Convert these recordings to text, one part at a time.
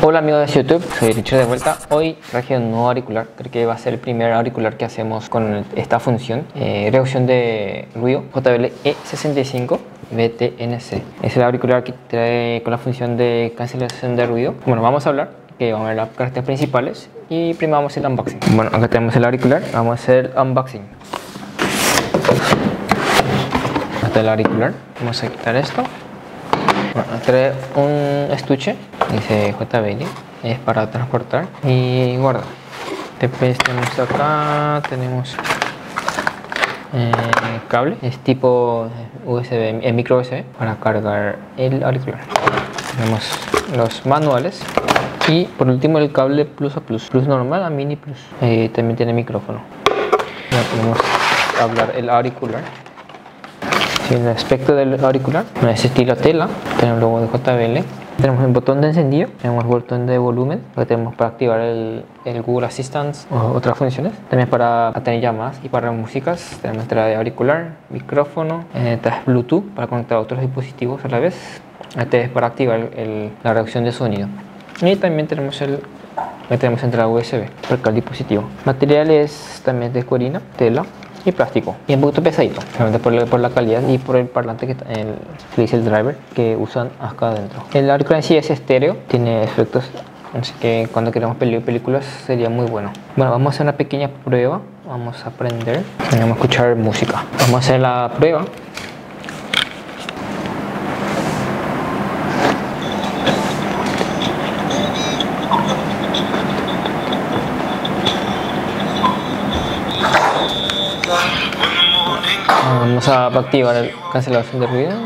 Hola amigos de YouTube, soy Richard de vuelta. Hoy traje un nuevo auricular, creo que va a ser el primer auricular que hacemos con esta función, reducción de ruido, JBL E65 BTNC. Es el auricular que trae con la función de cancelación de ruido. Bueno, vamos a hablar, que vamos a ver las características principales y primero vamos a hacer el unboxing. Bueno, acá tenemos el auricular, vamos a hacer el unboxing. Acá está el auricular, vamos a quitar esto. Bueno, trae un estuche, dice JBL, es para transportar y guardar. Después tenemos acá, tenemos cable, es tipo USB, micro USB para cargar el auricular. Tenemos los manuales y por último el cable plus a plus, plus normal a mini plus. También tiene micrófono. Ya podemos hablar el auricular. El aspecto del auricular es estilo tela, tenemos el logo de JBL, tenemos el botón de encendido, tenemos el botón de volumen, que tenemos para activar el Google Assistant o otras funciones, también para tener llamadas y para músicas, tenemos entrada de auricular, micrófono, Bluetooth para conectar a otros dispositivos a la vez, este es para activar la reducción de sonido, y también tenemos entrada USB para cada dispositivo. Material es también de cuerina, tela y plástico, y un poquito pesadito, por la calidad y por el parlante que dice el driver que usan acá adentro. El auricular en sí es estéreo, tiene efectos, así que cuando queremos películas sería muy bueno. Bueno, vamos a hacer una pequeña prueba, vamos a aprender, vamos a escuchar música. Vamos a hacer la prueba. Vamos a activar el cancelación de ruido.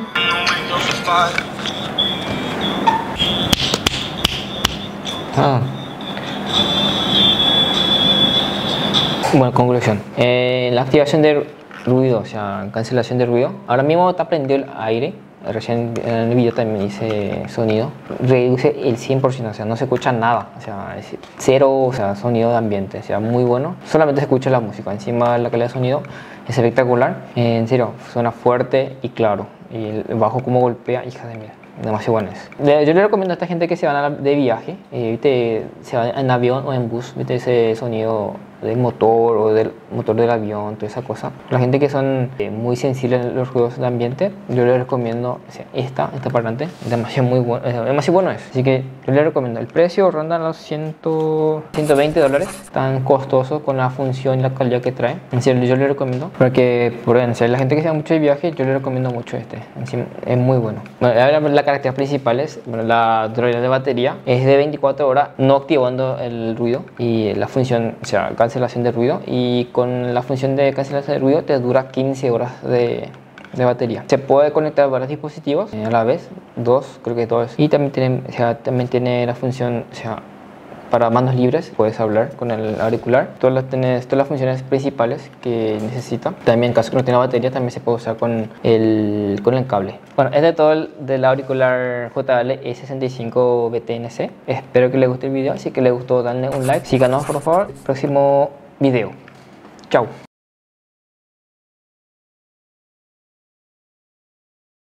Bueno, conclusión. La activación de ruido, o sea, cancelación de ruido. Ahora mismo está prendido el aire. Recién en el video también hice sonido. Reduce el 100%, o sea, no se escucha nada. O sea, es cero, o sea, sonido de ambiente. O sea, muy bueno. Solamente se escucha la música. Encima la calidad de sonido es espectacular. En serio, suena fuerte y claro. Y el bajo como golpea, hija de mía. Demasiado bueno es. Yo le recomiendo a esta gente que se van de viaje, se van en avión o en bus, ¿viste? Ese sonido del motor o del motor del avión, toda esa cosa. La gente que son muy sensibles a los ruidos de ambiente, yo les recomiendo, o sea, este parlante, demasiado bueno es. Así que yo les recomiendo. El precio ronda los $120, tan costoso con la función y la calidad que trae. En serio, yo les recomiendo, porque en serio, la gente que se va mucho de viaje, yo les recomiendo mucho este. Encima, es muy bueno. Bueno, la características principales, bueno, la durabilidad de batería es de 24 horas, no activando el ruido, y la función, o sea, cancelación de ruido, y con la función de cancelación de ruido te dura 15 horas de batería. Se puede conectar varios dispositivos a la vez, creo que dos, y también tiene la función, o sea, para manos libres, puedes hablar con el auricular. Todas las funciones principales que necesita. También en caso que no tenga batería, también se puede usar con el cable. Bueno, este es todo del auricular JBL E65 BTNC. Espero que les guste el video. Si que les gustó, denle un like. Síganos por favor. Próximo video. Chao.